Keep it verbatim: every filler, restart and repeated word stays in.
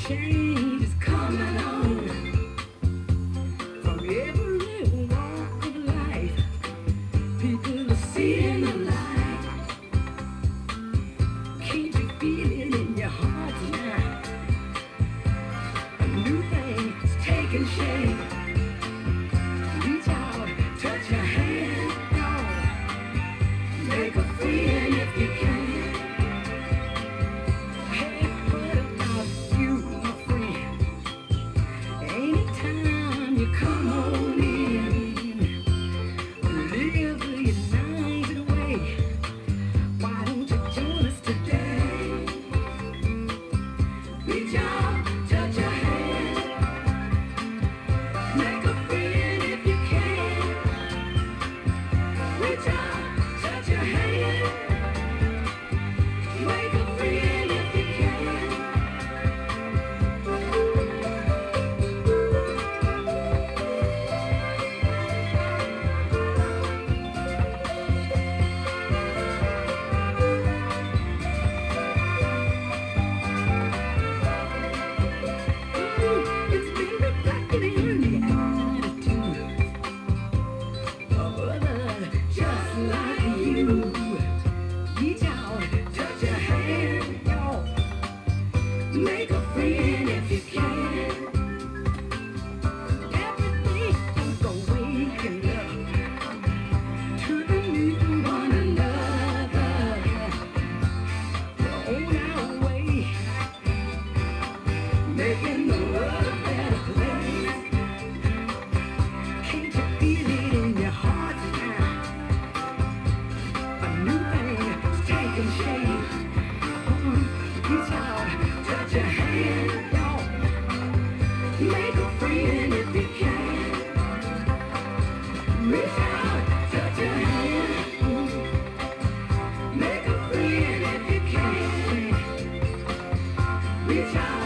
change is coming on from every walk of life. People are seeing the light. Can't you feel it in your heart tonight? A new thing is taking shape. Reach out, touch your hand, y'all. Make a friend if you can. Come on in, live your night away. Why don't you join us today? Reach out, touch your hand, make a friend if you can. Reach out, touch your hand, make a friend if you can. Make a friend if you can. Everything's awakened up to the new one another. We're on our way, making the world a better place. Can't you feel it in your heart tonight? A new thing is taking shape. Reach out, touch your hand, y'all. Make a friend if you can. Reach out, touch your hand. Make a friend if you can. Reach out.